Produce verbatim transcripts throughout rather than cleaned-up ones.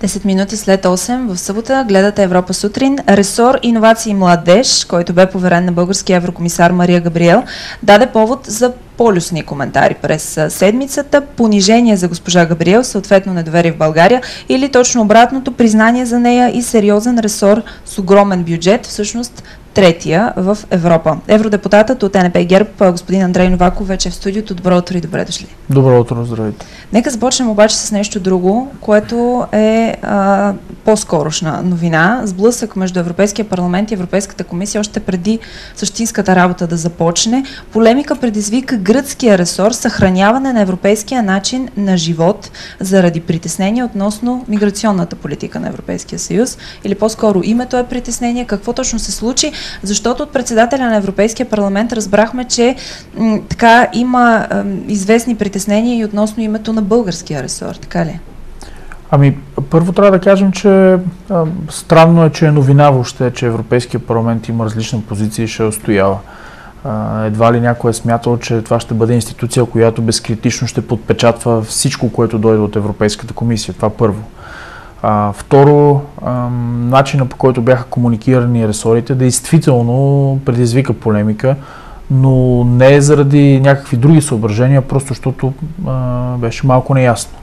десет минути след осем в събота гледате Европа сутрин. Ресор иновации и младеж, който бе поверен на българския еврокомисар Мария Габриел, даде повод за полюсни коментари през седмицата. Понижение за госпожа Габриел, съответно недоверие в България, или точно обратното, признание за нея и сериозен ресор с огромен бюджет, всъщност третия в Европа. Евродепутатът от Н П ГЕРБ, господин Андрей Новаков, вече е в студиото. Добро утро и добре дошли. Добро утро, здравейте. Нека започнем обаче с нещо друго, което е а, по-скорошна новина. Сблъсък между Европейския парламент и Европейската комисия още преди същинската работа да започне. Полемика предизвика гръцкия ресор съхраняване на европейския начин на живот заради притеснение относно миграционната политика на Европейския съюз. Или по-скоро името е притеснение. Какво точно се случи? Защото от председателя на Европейския парламент разбрахме, че м, така има м, известни притеснения и относно името на българския ресор, така ли? Ами, първо трябва да кажем, че а, странно е, че е новина въобще, че Европейския парламент има различна позиция и ще устоява. А, едва ли някой е смятал, че това ще бъде институция, която безкритично ще подпечатва всичко, което дойде от Европейската комисия. Това първо. А, второ, а, начинът, по който бяха комуникирани ресорите, действително предизвика полемика, но не заради някакви други съображения, просто защото а, беше малко неясно.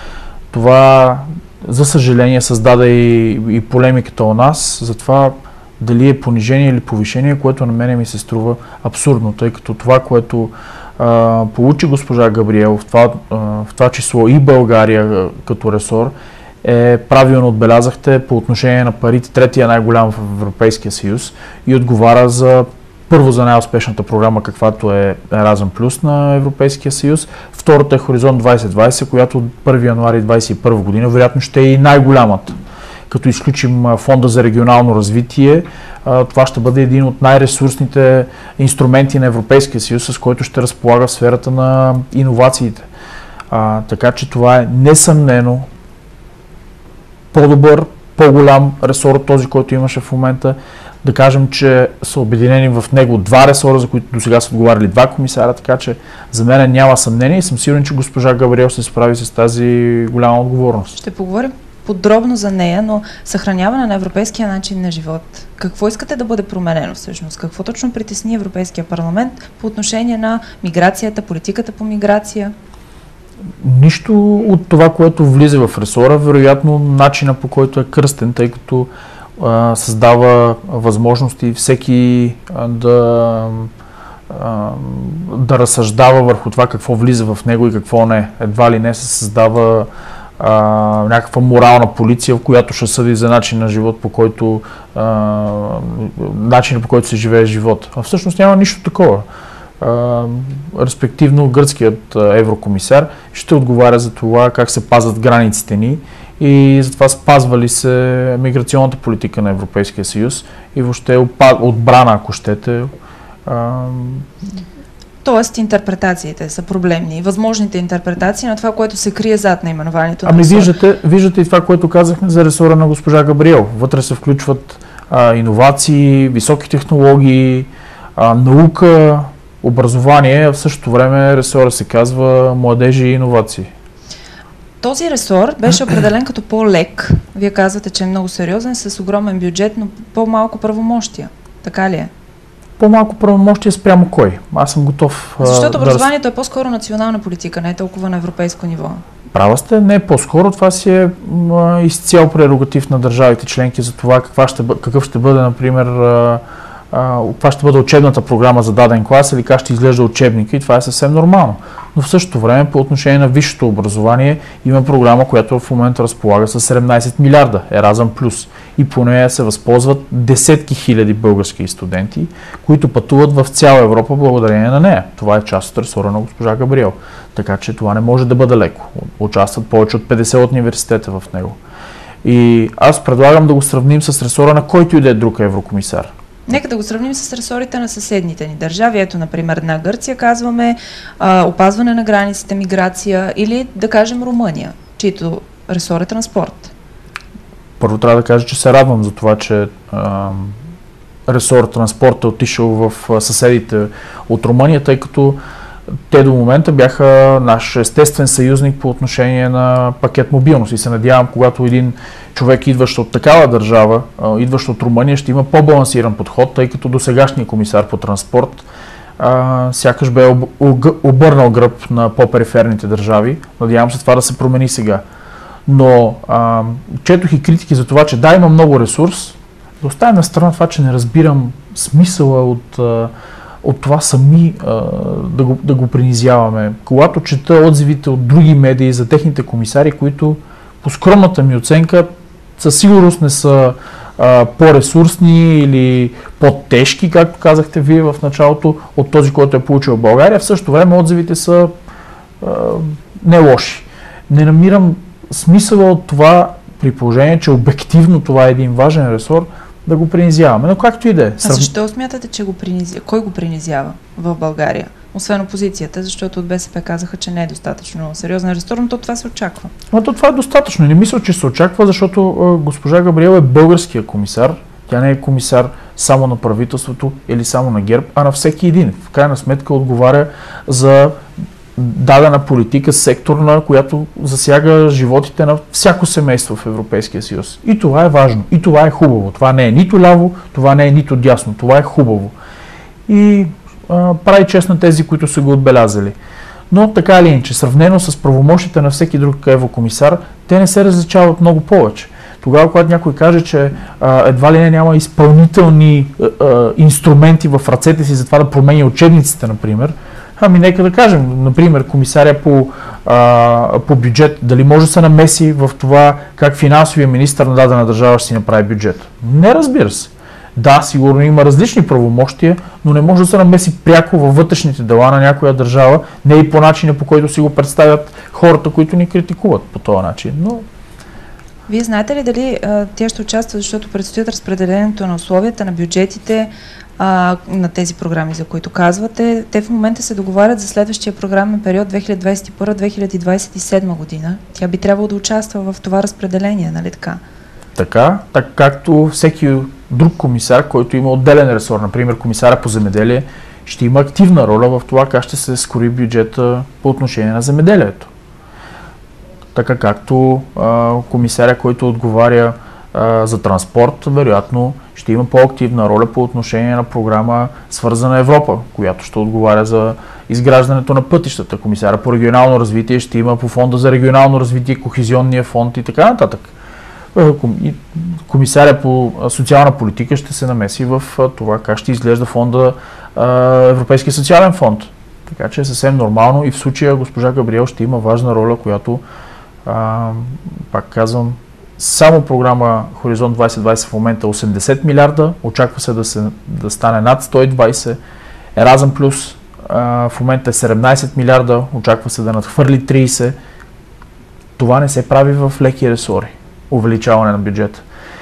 Това, за съжаление, създаде и, и полемиката у нас, за това дали е понижение или повишение, което на мене ми се струва абсурдно, тъй като това, което а, получи госпожа Габриел, в това, а, в това число и България а, като ресор, е, правилно отбелязахте, по отношение на парите, третия най-голям в Европейския съюз и отговаря за първо за най-успешната програма, каквато е Еразъм Плюс на Европейския съюз. Втората е Хоризонт двайсет двайсет, която от първи януари двайсет и първа година вероятно ще е и най-голямата. Като изключим Фонда за регионално развитие, това ще бъде един от най-ресурсните инструменти на Европейския съюз, с който ще разполага в сферата на иновациите. А, така че това е несъмнено по-добър, по-голям ресор от този, който имаше в момента. Да кажем, че са обединени в него два ресора, за които до сега са отговаряли два комисара, така че за мен няма съмнение и съм сигурен, че госпожа Габриел се справи с тази голяма отговорност. Ще поговорим подробно за нея, но съхраняване на европейския начин на живот. Какво искате да бъде променено всъщност? Какво точно притесни Европейския парламент по отношение на миграцията, политиката по миграция? Нищо от това, което влиза в ресора, вероятно начина, по който е кръстен, тъй като а, създава възможности всеки а, да, а, да разсъждава върху това какво влиза в него и какво не. Едва ли не се създава а, някаква морална полиция, в която ще съди за начин на живот, по който а, начин, по който се живее живот. А всъщност няма нищо такова. Uh, респективно гръцкият uh, еврокомисар ще отговаря за това как се пазват границите ни и за това спазва ли се миграционната политика на Европейския съюз и въобще отбрана, ако щете. Uh... Тоест интерпретациите са проблемни, възможните интерпретации на това, което се крие зад наименованието на Ами ресора. виждате, виждате и това, което казахме за ресора на госпожа Габриел. Вътре се включват uh, иновации, високи технологии, uh, наука, образование, а в същото време ресора се казва младежи и иновации. Този ресор беше определен като по-лек. Вие казвате, че е много сериозен, с огромен бюджет, но по-малко правомощия. Така ли е? По-малко правомощия спрямо кой? Аз съм готов. Защото образованието да... е по-скоро национална политика, не е толкова на европейско ниво. Права сте, не по-скоро. Това си е а, изцяло прерогатив на държавите членки за това каква ще бъ... какъв ще бъде, например, а, каква ще бъде учебната програма за даден клас или как ще изглежда учебника и това е съвсем нормално. Но в същото време по отношение на висшето образование има програма, която в момента разполага с седемнайсет милиарда, Еразъм Плюс. И по нея се възползват десетки хиляди български студенти, които пътуват в цяла Европа благодарение на нея. Това е част от ресора на госпожа Габриел. Така че това не може да бъде леко. Участват повече от петдесет университета в него. И аз предлагам да го сравним с ресора на който и да е друг еврокомисар. Нека да го сравним с ресорите на съседните ни държави. Ето, например, на Гърция казваме а, опазване на границите, миграция или да кажем Румъния, чието ресор е транспорт. Първо трябва да кажа, че се радвам за това, че а, ресор транспорт е отишъл в съседите от Румъния, тъй като те до момента бяха наш естествен съюзник по отношение на пакет мобилност и се надявам, когато един човек, идващ от такава държава, идващ от Румъния, ще има по-балансиран подход, тъй като досегашният комисар по транспорт а, сякаш бе обърнал гръб на по-периферните държави. Надявам се това да се промени сега. Но а, четох и критики за това, че да, има много ресурс, да оставим на страна това, че не разбирам смисъла от, а, от това сами а, да, го, да го принизяваме. Когато чета отзивите от други медии за техните комисари, които по скромната ми оценка със сигурност не са а, по-ресурсни или по-тежки, както казахте вие в началото, от този, който е получил в България. В същото време отзивите са а, не лоши. Не намирам смисъла от това, при положение, че обективно това е един важен ресор, да го принизяваме. Но както и да е. А защо смятате, че го принизява? Кой го принизява в България? Освен опозицията, защото от БСП казаха, че не е достатъчно сериозен ресор, но то това се очаква. Но то това е достатъчно. Не мисля, че се очаква, защото а, госпожа Габриел е българския комисар. Тя не е комисар само на правителството или само на ГЕРБ, а на всеки един. В крайна сметка отговаря за дадена политика, секторна, която засяга животите на всяко семейство в Европейския съюз. И това е важно. И това е хубаво. Това не е нито ляво, това не е нито дясно. Това е хубаво. И а, прави чест на тези, които са го отбелязали. Но така или иначе, сравнено с правомощите на всеки друг еврокомисар, те не се различават много повече. Тогава, когато някой каже, че а, едва ли не няма изпълнителни а, а, инструменти в ръцете си за това да променя учебниците, например, ами нека да кажем, например, комисаря по, а, по бюджет, дали може да се намеси в това как финансовия министър на дадена държава ще си направи бюджет. Не, разбира се. Да, сигурно има различни правомощия, но не може да се намеси пряко във вътрешните дела на някоя държава, не и по начина, по който си го представят хората, които ни критикуват по този начин. Но... Вие знаете ли дали а, тя ще участва, защото предстоят разпределението на условията, на бюджетите, а, на тези програми, за които казвате. Те в момента се договарят за следващия програмен период две хиляди двадесет и първа - две хиляди двадесет и седма година. Тя би трябвало да участва в това разпределение, нали така? Така, так както всеки друг комисар, който има отделен ресор, например комисара по земеделие, ще има активна роля в това как ще се скори бюджета по отношение на земеделието. Така както а, комисаря, който отговаря а, за транспорт, вероятно ще има по-активна роля по отношение на програма Свързана Европа, която ще отговаря за изграждането на пътищата. Комисаря по регионално развитие ще има по фонда за регионално развитие, кохезионния фонд и така нататък. Комисаря по социална политика ще се намеси в това как ще изглежда фонда Европейския социален фонд. Така че е съвсем нормално и в случая госпожа Габриел ще има важна роля, която, а, пак казвам, само програма Хоризонт двадесет двадесет в момента осемдесет милиарда, очаква се да, се, да стане над сто и двадесет. Еразъм Плюс а, в момента е седемнадесет милиарда, очаква се да надхвърли тридесет. Това не се прави в леки ресори. Увеличаване на бюджета.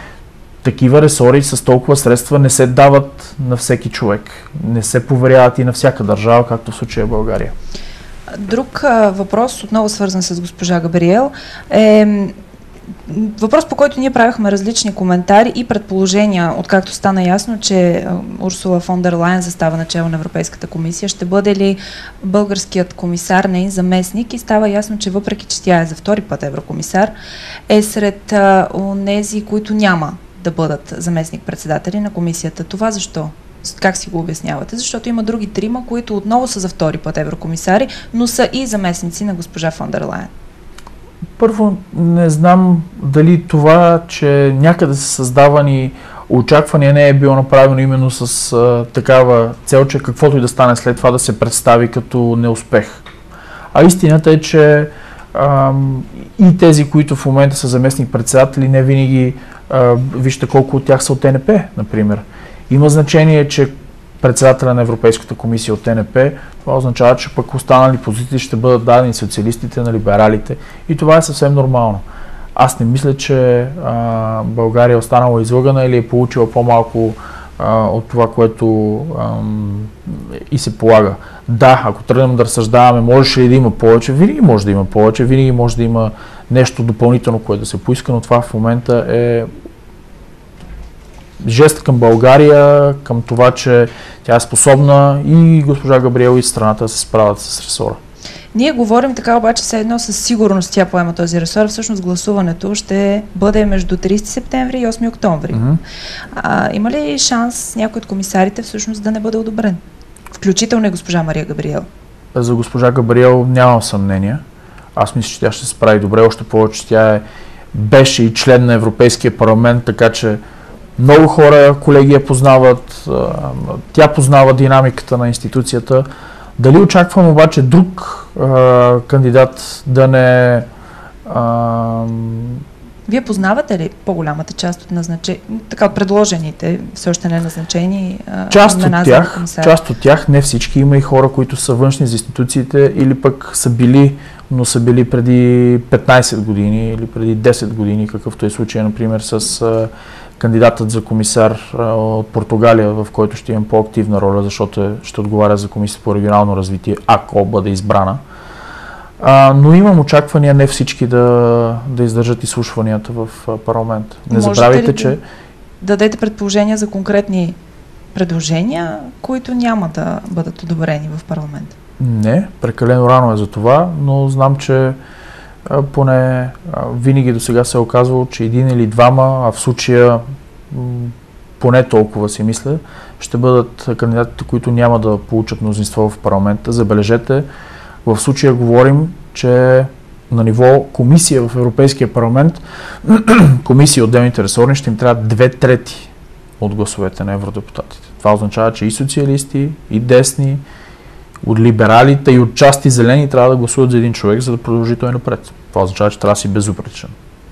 Такива ресори с толкова средства не се дават на всеки човек. Не се поверяват и на всяка държава, както в случая България. Друг а, въпрос, отново свързан с госпожа Габриел, е въпрос, по който ние правихме различни коментари и предположения, откакто стана ясно, че Урсула фон дер Лайен застава начало на Европейската комисия. Ще бъде ли българският комисар, нейн заместник? И става ясно, че въпреки, че тя е за втори път еврокомисар, е сред онези, които няма да бъдат заместник-председатели на комисията. Това защо? Как си го обяснявате? Защото има други трима, които отново са за втори път еврокомисари, но са и заместници на госпожа фон дер Лайен. Първо, не знам дали това, че някъде са създавани очаквания, не е било направено именно с а, такава цел, че каквото и да стане след това да се представи като неуспех. А истината е, че а, и тези, които в момента са заместник-председатели, не винаги, а, вижте колко от тях са от Н П, например. Има значение, че председателя на Европейската комисия от Н П, това означава, че пък останали позиции ще бъдат дадени социалистите, на либералите и това е съвсем нормално. Аз не мисля, че а, България е останала излъгана или е получила по-малко а, от това, което а, и се полага. Да, ако тръгнем да разсъждаваме, можеше ли да има повече, винаги може да има повече, винаги може да има нещо допълнително, което да се поиска, но това в момента е жест към България, към това, че тя е способна и госпожа Габриел и страната да се справят с ресора. Ние говорим така, обаче все едно със сигурност тя поема този ресор. Всъщност гласуването ще бъде между тридесети септември и осми октомври. Mm-hmm. А, има ли шанс някой от комисарите всъщност да не бъде одобрен? Включително и госпожа Мария Габриел. За госпожа Габриел нямам съмнение. Аз мисля, че тя ще се справи добре, още повече тя е, беше и член на Европейския парламент, така че много хора, колеги я познават, тя познава динамиката на институцията. Дали очаквам обаче друг а, кандидат да не... А... Вие познавате ли по-голямата част от назначени, така предложените, все още не назначени а, част от тях, част от тях, не всички, има и хора, които са външни за институциите или пък са били, но са били преди петнайсет години или преди десет години, какъвто е случай, например, с а, кандидатът за комисар а, от Португалия, в който ще имам по-активна роля, защото е, ще отговаря за Комисията по регионално развитие, ако бъде избрана. А, но имам очаквания не всички да, да издържат изслушванията в а, парламент. Не Можете забравяйте, ли че... да дадете предположения за конкретни предложения, които няма да бъдат одобрени в парламента? Не, прекалено рано е за това, но знам, че а, поне а, винаги до сега се е оказвало, че един или двама, а в случая м, поне толкова си мисля, ще бъдат кандидатите, които няма да получат мнозинство в парламента. Забележете, в случая говорим, че на ниво комисия в Европейския парламент, комисия отделните ресорни, ще им трябва две трети от гласовете на евродепутатите. Това означава, че и социалисти, и десни, от либералите и от части зелени трябва да гласуват за един човек, за да продължи той напред. Това означава, че трябва да си безупречен.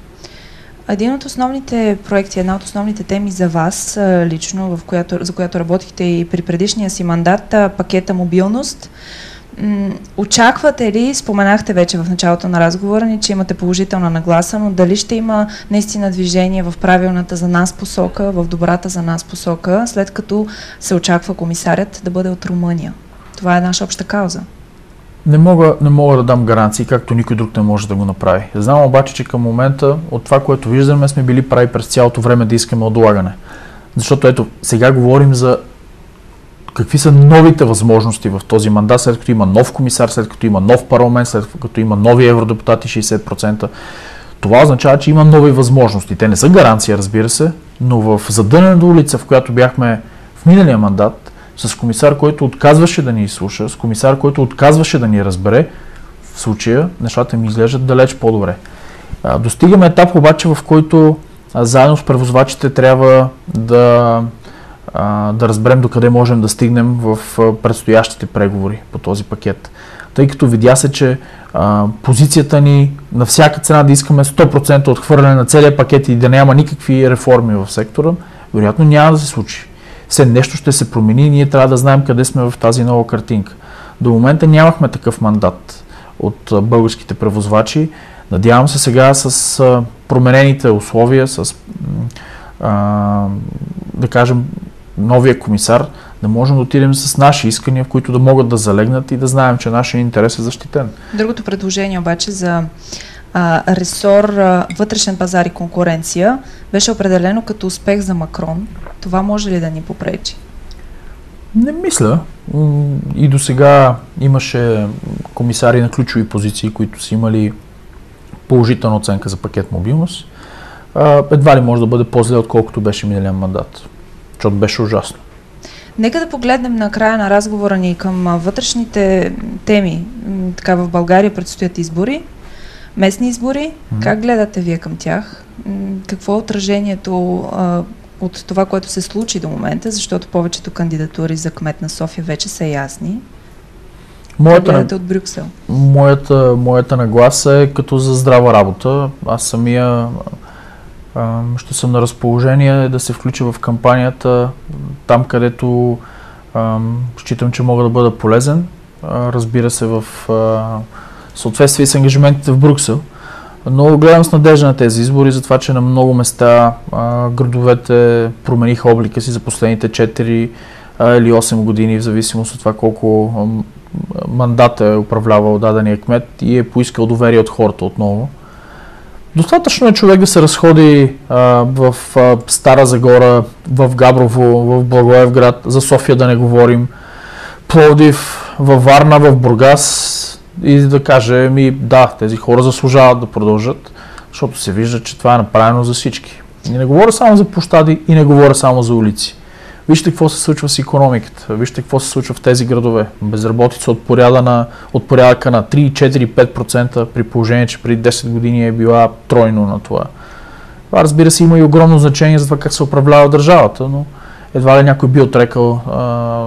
Един от основните проекти, една от основните теми за вас лично, в която, за която работихте и при предишния си мандат, пакета мобилност. М- очаквате ли, споменахте вече в началото на разговора ни, че имате положителна нагласа, но дали ще има наистина движение в правилната за нас посока, в добрата за нас посока, след като се очаква комисарят да бъде от Румъния? Това е наша обща кауза. Не мога, не мога да дам гаранции, както никой друг не може да го направи. Знам обаче, че към момента от това, което виждаме, сме били прави през цялото време да искаме отлагане. Защото ето, сега говорим за какви са новите възможности в този мандат, след като има нов комисар, след като има нов парламент, след като има нови евродепутати шейсет процента. Това означава, че има нови възможности. Те не са гаранция, разбира се, но в задънената улица, в която бяхме в миналия мандат, с комисар, който отказваше да ни изслуша, с комисар, който отказваше да ни разбере, в случая нещата ми изглеждат далеч по-добре. А, достигаме етап обаче, в който а, заедно с превозвачите трябва да, а, да разберем докъде можем да стигнем в а, предстоящите преговори по този пакет. Тъй като видя се, че а, позицията ни на всяка цена да искаме сто процента отхвърляне на целия пакет и да няма никакви реформи в сектора, вероятно няма да се случи. Все нещо ще се промени и ние трябва да знаем къде сме в тази нова картинка. До момента нямахме такъв мандат от българските превозвачи. Надявам се сега с а, променените условия, с а, да кажем новия комисар, да можем да отидем с наши искания, в които да могат да залегнат и да знаем, че нашия интерес е защитен. Другото предложение обаче за а, ресор а, вътрешен пазар и конкуренция беше определено като успех за Макрон. Това може ли да ни попречи? Не мисля. И до сега имаше комисари на ключови позиции, които са имали положителна оценка за пакет мобилност. Едва ли може да бъде по-зле, отколкото беше миналия мандат, защото беше ужасно. Нека да погледнем на края на разговора ни към вътрешните теми. Така, в България предстоят избори, местни избори. Mm-hmm. Как гледате вие към тях? Какво е отражението а, от това, което се случи до момента, защото повечето кандидатури за кмет на София вече са ясни? Моята, гледате от Брюксел? Моята, моята нагласа е като за здрава работа. Аз самия а, ще съм на разположение да се включа в кампанията там, където а, считам, че мога да бъда полезен. А, разбира се, в а, съответствие с ангажиментите в Брюксел. Но гледам с надежда на тези избори, за това, че на много места а, градовете промениха облика си за последните четири а, или осем години, в зависимост от това колко а, мандата е управлявал дадения кмет и е поискал доверие от хората отново. Достатъчно е човек да се разходи а, в а, Стара Загора, в Габрово, в Благоевград, за София да не говорим, Пловдив, във Варна, в Бургас и да каже, ми да, тези хора заслужават да продължат, защото се вижда, че това е направено за всички. И не говоря само за площади и не говоря само за улици. Вижте какво се случва с икономиката, вижте какво се случва в тези градове. Безработица от, поряда на, от порядъка на три, четири, пет процента при положение, че преди десет години е била тройно на това. Това, разбира се, има и огромно значение за това как се управлява държавата, но едва ли някой би отрекал а,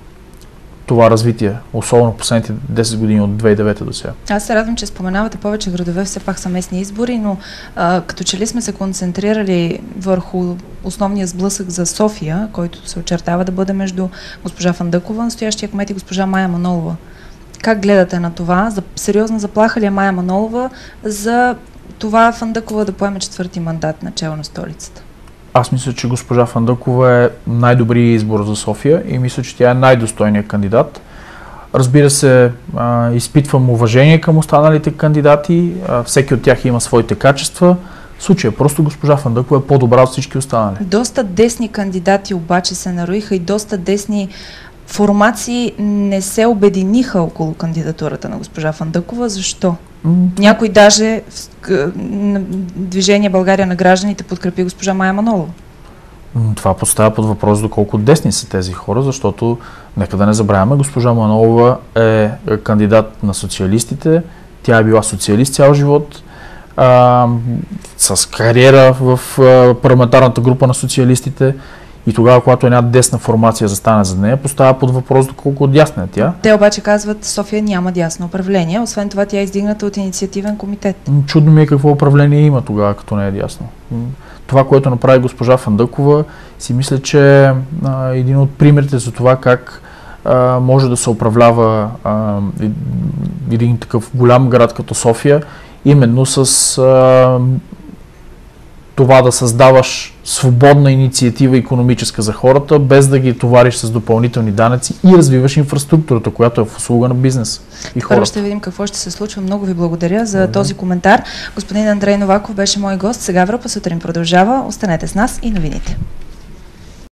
това развитие, особено последните десет години от две хиляди и девета до сега. Аз се радвам, че споменавате повече градове, все пак са местни избори, но а, като че ли сме се концентрирали върху основния сблъсък за София, който се очертава да бъде между госпожа Фандъкова, настоящия кмет и госпожа Мая Манолова. Как гледате на това? За, сериозна заплаха ли е Мая Манолова за това Фандъкова да поеме четвърти мандат начало на столицата? Аз мисля, че госпожа Фандъкова е най-добрият избор за София и мисля, че тя е най-достойният кандидат. Разбира се, а, изпитвам уважение към останалите кандидати, а, всеки от тях има своите качества. В случая просто госпожа Фандъкова е по-добра от всички останали. Доста десни кандидати обаче се нароиха и доста десни формации не се обединиха около кандидатурата на госпожа Фандъкова. Защо? Някой даже в Движение България на гражданите подкрепи госпожа Мая Манолова. Това поставя под въпрос доколко десни са тези хора, защото нека да не забравяме, госпожа Манолова е кандидат на социалистите, тя е била социалист цял живот, а, с кариера в а, парламентарната група на социалистите. И тогава, когато една десна формация застане за нея, поставя под въпрос доколко дясна е тя. Те обаче казват, София няма дясно управление, освен това тя е издигната от инициативен комитет. Чудно ми е какво управление има тогава, като не е дясно. Това, което направи госпожа Фандъкова, си мисля, че е един от примерите за това как а, може да се управлява а, един такъв голям град като София, именно с а, това да създаваш свободна инициатива икономическа за хората, без да ги товариш с допълнителни данъци и развиваш инфраструктурата, която е в услуга на бизнес и хората. Първо ще видим какво ще се случва. Много ви благодаря за благодаря. този коментар. Господин Андрей Новаков беше мой гост. Сега Европа сутрин продължава. Останете с нас и новините.